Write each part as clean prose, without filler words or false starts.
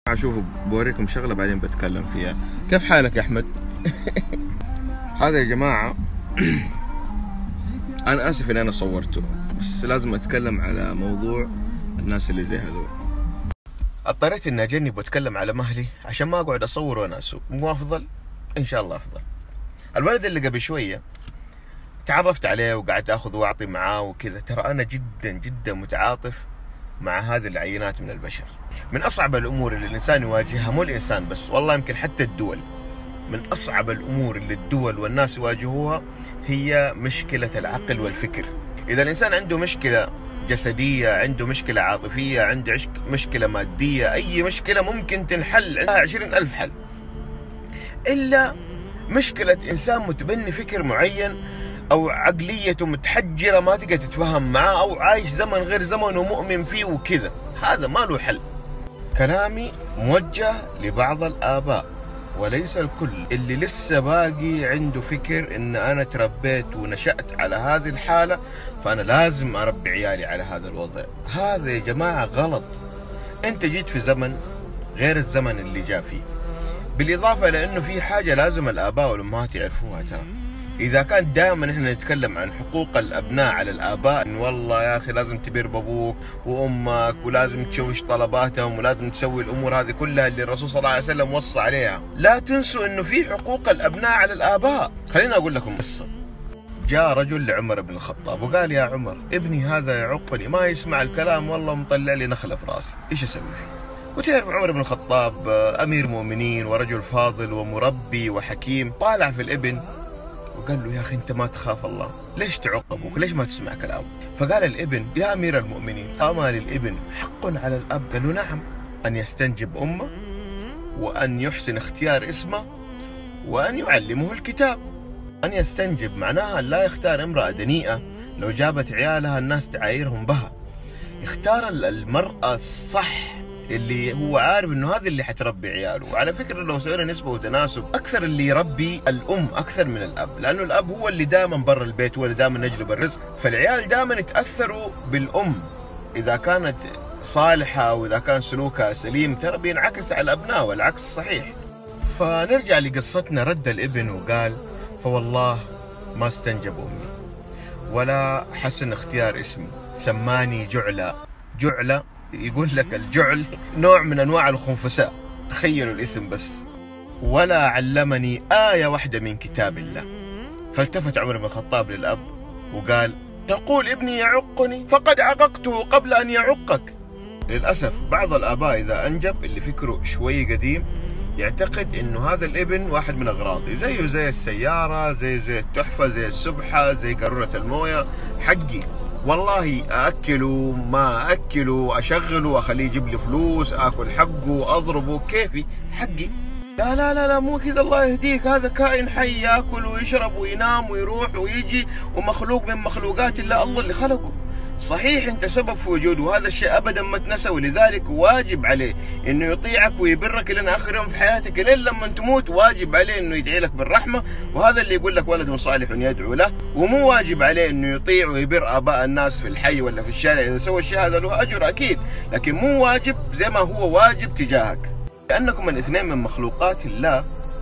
شوفوا بوريكم شغلة بعدين بتكلم فيها. كيف حالك يا أحمد؟ هذا يا جماعة أنا آسف إن أنا صورته، بس لازم أتكلم على موضوع الناس اللي زي هذول. اضطريت إني أجنب وأتكلم على مهلي عشان ما أقعد أصور وأنا أسوق. مو أفضل؟ إن شاء الله أفضل. الولد اللي قبل شوية تعرفت عليه وقعدت أخذ وأعطي معاه وكذا، ترى أنا جدا جدا متعاطف مع هذه العينات من البشر. من أصعب الأمور اللي الإنسان يواجهها، مو الإنسان بس، والله يمكن حتى الدول، من أصعب الأمور اللي الدول والناس يواجهوها هي مشكلة العقل والفكر. إذا الإنسان عنده مشكلة جسدية، عنده مشكلة عاطفية، عنده مشكلة مادية، أي مشكلة ممكن تنحل، عندها 20,000 حل، إلا مشكلة إنسان متبني فكر معين أو عقليته متحجرة ما تقدر تتفهم معاه، أو عايش زمن غير زمن ومؤمن فيه وكذا، هذا ما له حل. كلامي موجه لبعض الآباء وليس الكل، اللي لسه باقي عنده فكر إن أنا تربيت ونشأت على هذه الحالة فأنا لازم أربي عيالي على هذا الوضع. هذا يا جماعة غلط. أنت جيت في زمن غير الزمن اللي جاء فيه، بالإضافة لأنه في حاجة لازم الآباء والأمهات يعرفوها. ترى إذا كان دائما إحنا نتكلم عن حقوق الأبناء على الآباء، إن والله يا أخي لازم تبر بأبوك وأمك ولازم تشوش طلباتهم ولازم تسوي الأمور هذه كلها اللي الرسول صلى الله عليه وسلم وصى عليها، لا تنسوا إنه في حقوق الأبناء على الآباء. خليني أقول لكم قصة. جاء رجل لعمر بن الخطاب وقال: يا عمر، ابني هذا يعقني، ما يسمع الكلام، والله مطلع لي نخلة في راسي، إيش أسوي فيه؟ وتعرف عمر بن الخطاب أمير مؤمنين ورجل فاضل ومربي وحكيم، طالع في الابن وقال له: يا أخي أنت ما تخاف الله، ليش تعق أبوك؟ ليش ما تسمع كلامه؟ فقال الابن: يا أمير المؤمنين، أما للابن حق على الأب؟ قال له: نعم، أن يستنجب أمه، وأن يحسن اختيار اسمه، وأن يعلمه الكتاب. أن يستنجب معناها لا يختار امرأة دنيئة لو جابت عيالها الناس تعايرهم بها، يختار المرأة الصح اللي هو عارف انه هذا اللي حتربي عياله. وعلى فكره لو سوينا نسبه وتناسب، اكثر اللي يربي الام اكثر من الاب، لانه الاب هو اللي دائما برا البيت، هو اللي دائما يجلب الرزق، فالعيال دائما يتاثروا بالام اذا كانت صالحه واذا كان سلوكها سليم، ترى بينعكس على الابناء والعكس صحيح. فنرجع لقصتنا. رد الابن وقال: فوالله ما استنجب امي ولا حسن اختيار اسمي، سماني جعلة. جعلة يقول لك الجعل نوع من أنواع الخنفساء، تخيلوا الاسم بس. ولا علمني آية واحدة من كتاب الله. فالتفت عمر بن الخطاب للأب وقال: تقول ابني يعقني؟ فقد عققته قبل أن يعقك. للأسف بعض الآباء إذا أنجب، اللي فكره شوي قديم، يعتقد إنه هذا الابن واحد من أغراضي، زيه زي السيارة، زي التحفة، زي السبحة، زي قارورة الموية، حقي والله أأكله ما أأكله، أشغله، أخليه يجيب لي فلوس، أكل حقه، أضربه، كيفي، حقي. لا لا لا لا، مو كذا، الله يهديك، هذا كائن حي يأكل ويشرب وينام ويروح ويجي، ومخلوق من مخلوقات الله اللي خلقه. صحيح أنت سبب في وجوده، وهذا الشيء أبدا ما تنسى، ولذلك واجب عليه إنه يطيعك ويبرك لين آخر يوم في حياتك، لين لما تموت واجب عليه إنه يدعي لك بالرحمة، وهذا اللي يقول لك ولد صالح يدعو له. ومو واجب عليه إنه يطيع ويبر آباء الناس في الحي ولا في الشارع، إذا سوى الشيء هذا له أجر أكيد، لكن مو واجب زي ما هو واجب تجاهك، لأنكم الاثنين من مخلوقات الله.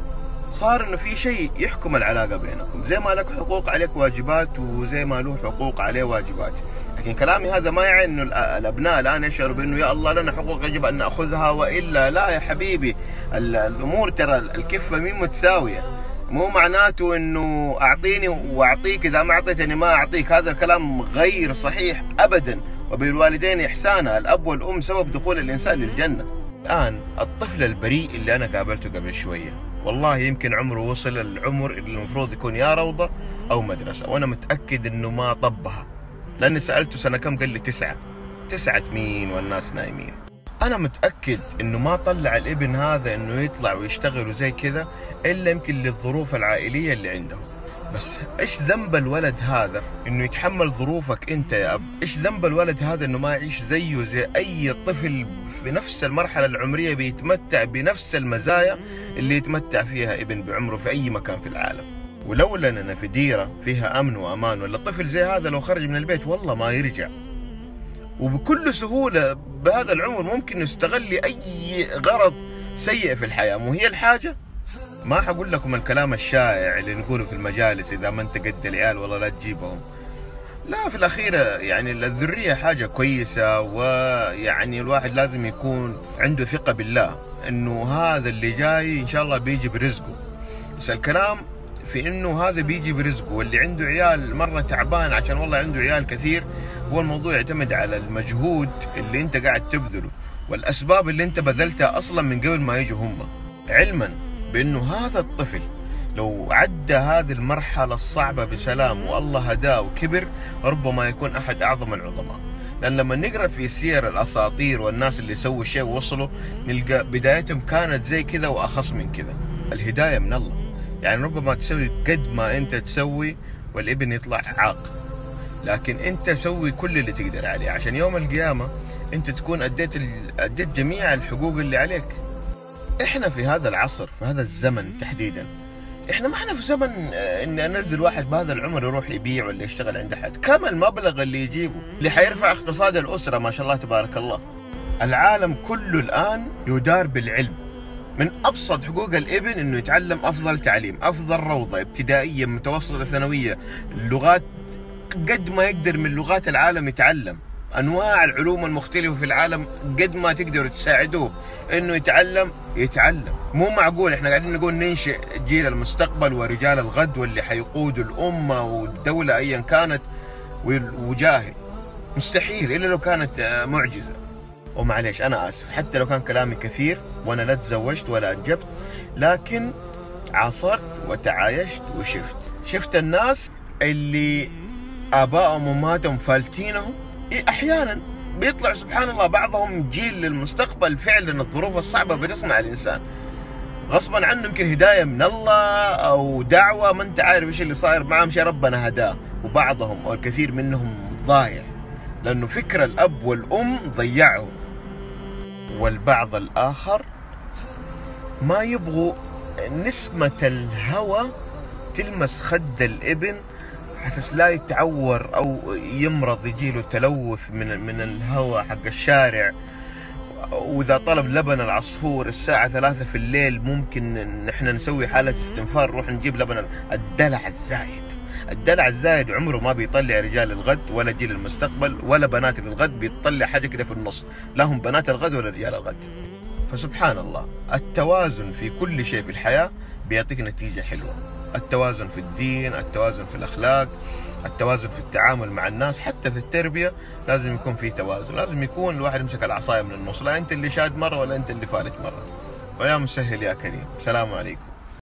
صار انه في شيء يحكم العلاقه بينكم، زي ما لك حقوق عليك واجبات وزي ما له حقوق عليه واجبات. لكن كلامي هذا ما يعني انه الابناء الان يشعروا بانه يا الله لنا حقوق يجب ان ناخذها، والا لا يا حبيبي. الامور ترى الكفه مين متساويه، مو معناته انه اعطيني واعطيك، اذا ما اعطيتني ما اعطيك، هذا الكلام غير صحيح ابدا. وبالوالدين احسانا، الاب والام سبب دخول الانسان للجنه. الان الطفل البريء اللي انا قابلته قبل شويه، والله يمكن عمره وصل العمر اللي المفروض يكون يا روضة أو مدرسة، وأنا متأكد إنه ما طبها، لأني سألته سنة كم قال لي 9. 9 مين والناس نايمين؟ أنا متأكد إنه ما طلع الابن هذا إنه يطلع ويشتغل وزي كذا إلا يمكن للظروف العائلية اللي عنده. بس إيش ذنب الولد هذا إنه يتحمل ظروفك أنت يا أب؟ إيش ذنب الولد هذا إنه ما يعيش زيه زي أي طفل في نفس المرحلة العمرية بيتمتع بنفس المزايا اللي يتمتع فيها ابن بعمره في أي مكان في العالم؟ ولولا أننا في ديرة فيها أمن وأمان، ولا طفل زي هذا لو خرج من البيت والله ما يرجع، وبكل سهولة بهذا العمر ممكن يستغل لأي غرض سيء في الحياة. مو هي الحاجة؟ ما حقول لكم الكلام الشائع اللي نقوله في المجالس إذا ما أنت قد العيال والله لا تجيبهم. لا، في الأخير يعني الذرية حاجة كويسة، ويعني الواحد لازم يكون عنده ثقة بالله إنه هذا اللي جاي إن شاء الله بيجي برزقه. بس الكلام في إنه هذا بيجي برزقه، واللي عنده عيال مرة تعبان عشان والله عنده عيال كثير. هو الموضوع يعتمد على المجهود اللي أنت قاعد تبذله والأسباب اللي أنت بذلتها أصلا من قبل ما يجوا هم، علما بأنه هذا الطفل لو عدى هذه المرحلة الصعبة بسلام والله هداه وكبر، ربما يكون أحد أعظم العظماء. لأن لما نقرأ في سير الأساطير والناس اللي سووا شيء ووصلوا، نلقى بدايتهم كانت زي كذا وأخص من كذا. الهداية من الله، يعني ربما تسوي قد ما أنت تسوي والابن يطلع عاق، لكن أنت سوي كل اللي تقدر عليه عشان يوم القيامة أنت تكون أديت جميع الحقوق اللي عليك. إحنا في هذا العصر، في هذا الزمن تحديدا، احنا ما احنا في زمن ان انزل واحد بهذا العمر يروح يبيع ولا يشتغل عند احد. كم المبلغ اللي يجيبه اللي حيرفع اقتصاد الاسره؟ ما شاء الله تبارك الله. العالم كله الان يدار بالعلم. من ابسط حقوق الابن انه يتعلم افضل تعليم، افضل روضه ابتدائيه متوسطه ثانويه، اللغات قد ما يقدر من لغات العالم يتعلم، انواع العلوم المختلفه في العالم قد ما تقدروا تساعدوه انه يتعلم. مو معقول احنا قاعدين نقول ننشئ جيل المستقبل ورجال الغد واللي حيقودوا الامه والدوله ايا كانت وجاهل. مستحيل الا لو كانت معجزه. ومعليش انا اسف حتى لو كان كلامي كثير وانا لا تزوجت ولا انجبت، لكن عاصرت وتعايشت شفت الناس اللي ابائهم وامهاتهم فالتينهم. احيانا بيطلع سبحان الله بعضهم جيل للمستقبل. فعلا الظروف الصعبة بتصنع الإنسان غصبا عنه، يمكن هداية من الله أو دعوة، ما أنت عارف إيش اللي صاير معهم، شيء ربنا هداه. وبعضهم أو الكثير منهم ضايع لأنه فكر الأب والأم ضيعهم. والبعض الآخر ما يبغوا نسمة الهوى تلمس خد الابن حسس لا يتعور أو يمرض، يجيله تلوث من الهواء حق الشارع. وإذا طلب لبن العصفور الساعة 3 في الليل ممكن نحن نسوي حالة استنفار نروح نجيب لبن. الدلع الزايد عمره ما بيطلع رجال الغد ولا جيل المستقبل ولا بنات الغد، بيطلع حاجة كده في النص، لا هم بنات الغد ولا رجال الغد. فسبحان الله التوازن في كل شيء في الحياة بيعطيك نتيجة حلوة. التوازن في الدين، التوازن في الأخلاق، التوازن في التعامل مع الناس، حتى في التربية لازم يكون في توازن. لازم يكون الواحد يمسك العصاية من النص، لا أنت اللي شاد مرة ولا أنت اللي فالت مرة. ويا مسهل يا كريم. السلام عليكم.